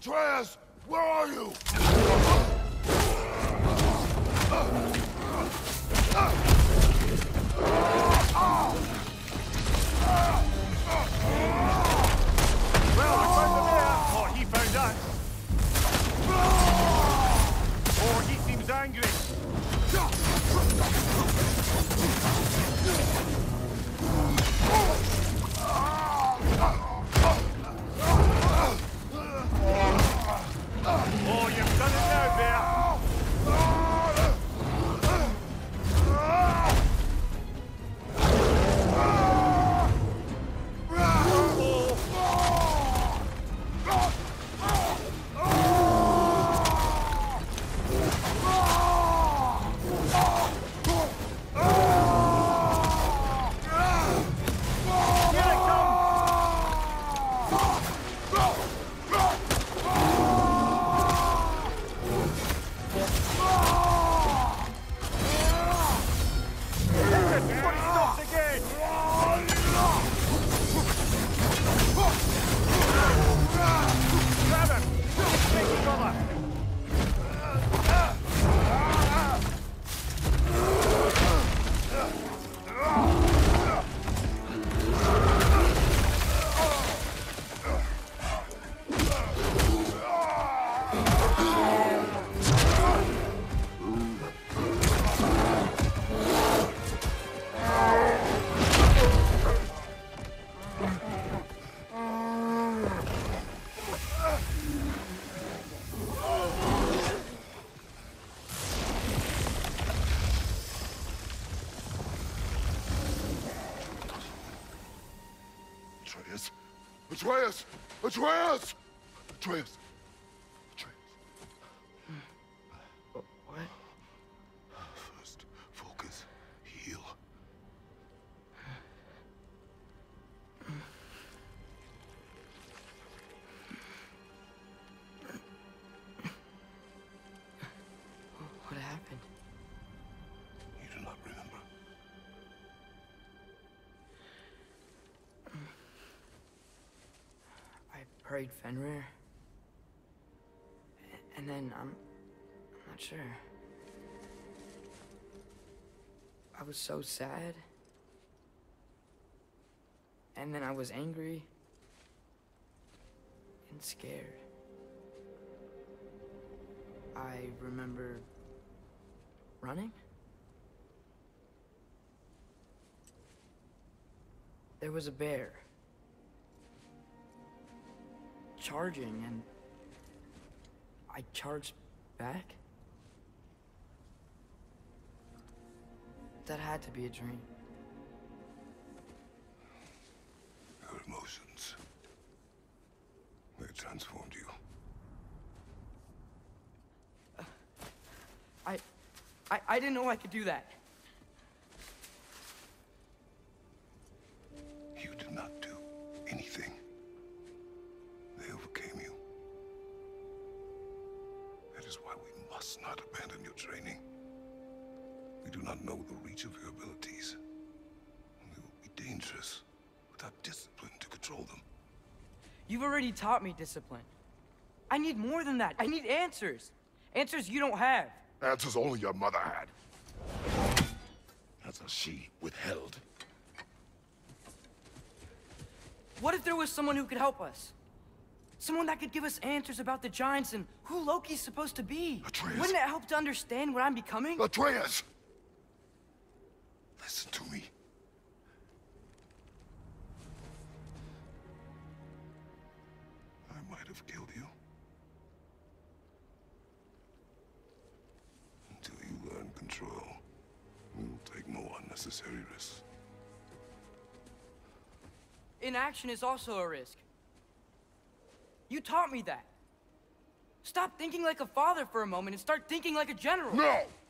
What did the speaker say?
Atreus, where are you? Well, we found him there. Or he found us. Or he seems angry. Oh, you've done it now, Bear. Atreus! Atreus! Atreus! Atreus! What? First, focus. Heal. What happened? You do not remember. I prayed Fenrir. And then I'm not sure. I was so sad. And then I was angry. And scared. I remember running. There was a bear. Charging, and I charged back? That had to be a dream. Your emotions. They transformed you. I didn't know I could do that. You did not do anything. They overcame you. That is why we must not abandon your training. We do not know the reach of your abilities. They will be dangerous without discipline to control them. You've already taught me discipline. I need more than that. I need answers. Answers you don't have. Answers only your mother had. Answers she withheld. What if there was someone who could help us? Someone that could give us answers about the Giants and who Loki's supposed to be. Atreus. Wouldn't it help to understand what I'm becoming? Atreus! Listen to me. I might have killed you. Until you learn control, we will take no unnecessary risks. Inaction is also a risk. You taught me that. Stop thinking like a father for a moment and start thinking like a general. No!